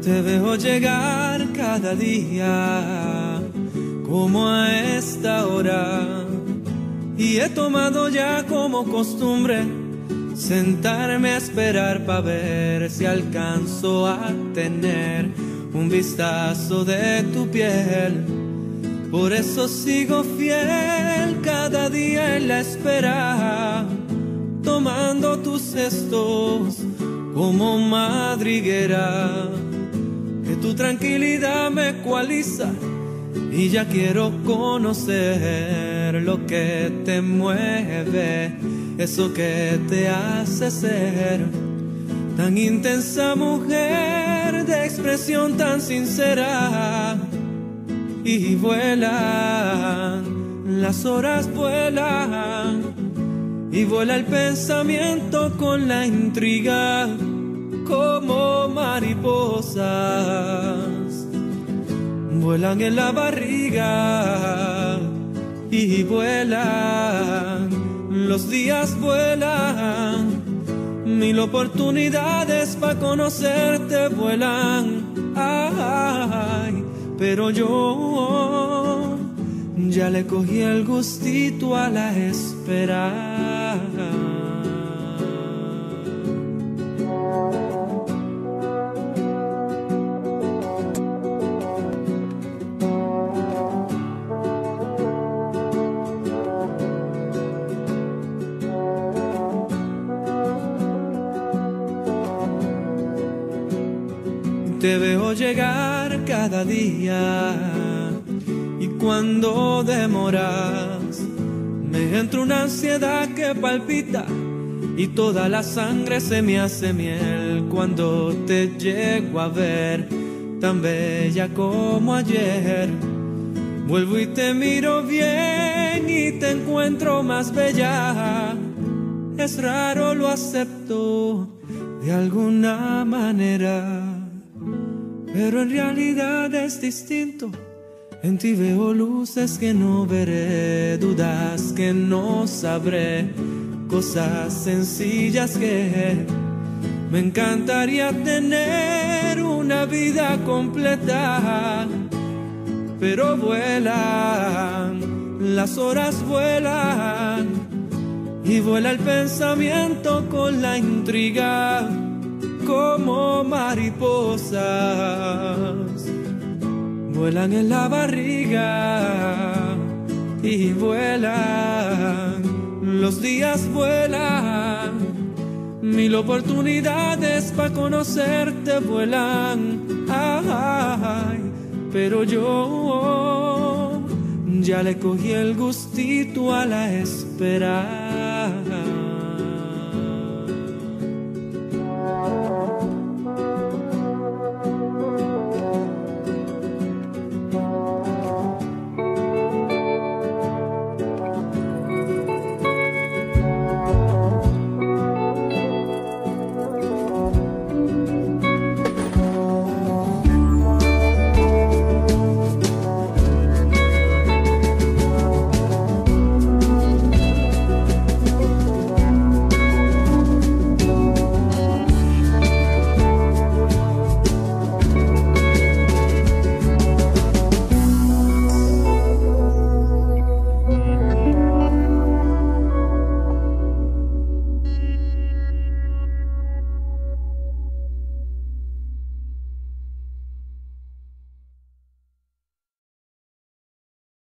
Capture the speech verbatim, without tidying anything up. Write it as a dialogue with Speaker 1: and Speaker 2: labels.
Speaker 1: Te veo llegar cada día, como a esta hora, y he tomado ya como costumbre sentarme a esperar para ver si alcanzo a tener un vistazo de tu piel. Por eso sigo fiel cada día en la espera, tomando tus gestos como madriguera. Que tu tranquilidad me ecualiza y ya quiero conocer lo que te mueve, eso que te hace ser tan intensa mujer, de expresión tan sincera. Y vuelan, las horas vuelan, y vuela el pensamiento con la intriga, como mariposas vuelan en la barriga. Y vuelan, los días vuelan, mil oportunidades para conocerte vuelan. Ay, pero yo ya le cogí el gustito a la espera. Te veo llegar cada día, y cuando demoras me entra una ansiedad que palpita, y toda la sangre se me hace miel cuando te llego a ver, tan bella como ayer. Vuelvo y te miro bien y te encuentro más bella. Es raro, lo acepto de alguna manera, pero en realidad es distinto. En ti veo luces que no veré, dudas que no sabré, cosas sencillas que me encantaría tener una vida completa. Pero vuelan, las horas vuelan, y vuela el pensamiento con la intriga, como mariposas vuelan en la barriga. Y vuelan, los días vuelan, mil oportunidades para conocerte vuelan. Ay, pero yo ya le cogí el gustito a la espera.